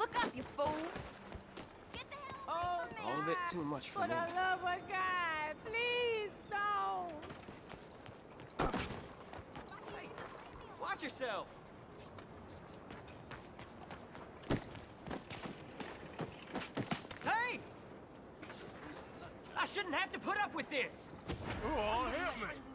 Look up, you fool! Get the hell away from me! All of it too much for me. For the love of God, please don't! Hey, watch yourself! Hey! I shouldn't have to put up with this! Oh, help me!